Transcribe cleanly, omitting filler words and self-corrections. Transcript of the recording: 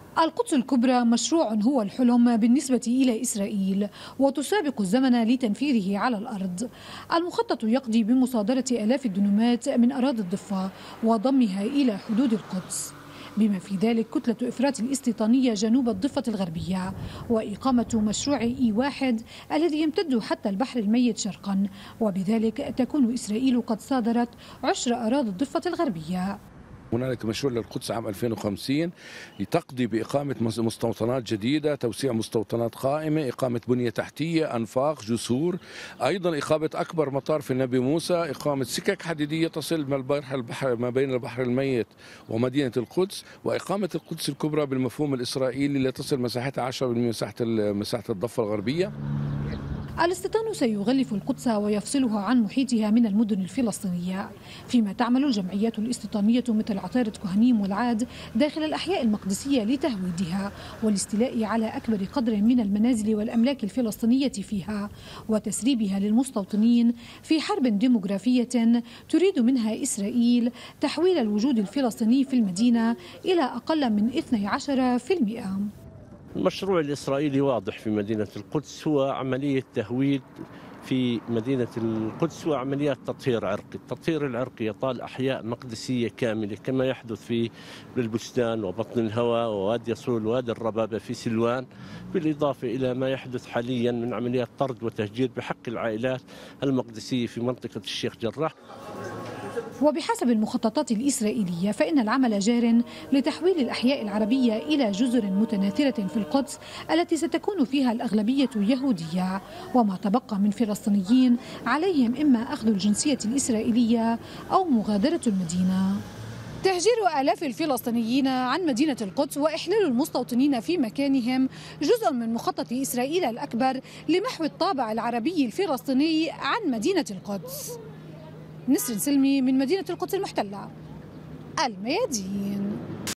القدس الكبرى مشروع هو الحلم بالنسبة إلى إسرائيل وتسابق الزمن لتنفيذه على الأرض. المخطط يقضي بمصادرة آلاف الدنومات من أراضي الضفة وضمها إلى حدود القدس، بما في ذلك كتلة إفرات الاستيطانية جنوب الضفة الغربية، وإقامة مشروع E1 الذي يمتد حتى البحر الميت شرقا، وبذلك تكون إسرائيل قد صادرت عشر أراضي الضفة الغربية. هنالك مشروع للقدس عام 2050 تقضي بإقامة مستوطنات جديدة، توسيع مستوطنات قائمة، إقامة بنية تحتية، أنفاق، جسور، أيضا إقامة أكبر مطار في النبي موسى، إقامة سكك حديدية تصل ما بين البحر الميت ومدينة القدس، وإقامة القدس الكبرى بالمفهوم الإسرائيلي اللي تصل مساحتها 10% من مساحة الضفة الغربية. الاستيطان سيغلف القدس ويفصلها عن محيطها من المدن الفلسطينية، فيما تعمل الجمعيات الاستيطانية مثل عطارة كهنيم والعاد داخل الأحياء المقدسية لتهويدها والاستيلاء على أكبر قدر من المنازل والأملاك الفلسطينية فيها وتسريبها للمستوطنين في حرب ديموغرافية تريد منها إسرائيل تحويل الوجود الفلسطيني في المدينة إلى أقل من 12%. المشروع الإسرائيلي واضح في مدينة القدس، هو عملية تهويد في مدينة القدس وعمليات تطهير عرقي. التطهير العرقي يطال أحياء مقدسية كاملة كما يحدث في بالبستان وبطن الهوى ووادي يصول ووادي الربابة في سلوان، بالإضافة إلى ما يحدث حاليا من عمليات طرد وتهجير بحق العائلات المقدسية في منطقة الشيخ جراح. وبحسب المخططات الإسرائيلية فإن العمل جار لتحويل الأحياء العربية إلى جزر متناثرة في القدس التي ستكون فيها الأغلبية يهودية، وما تبقى من فلسطينيين عليهم إما أخذ الجنسية الإسرائيلية أو مغادرة المدينة. تهجير آلاف الفلسطينيين عن مدينة القدس وإحلال المستوطنين في مكانهم جزء من مخطط إسرائيل الأكبر لمحو الطابع العربي الفلسطيني عن مدينة القدس. نسرين سلمي من مدينة القدس المحتلة، الميادين.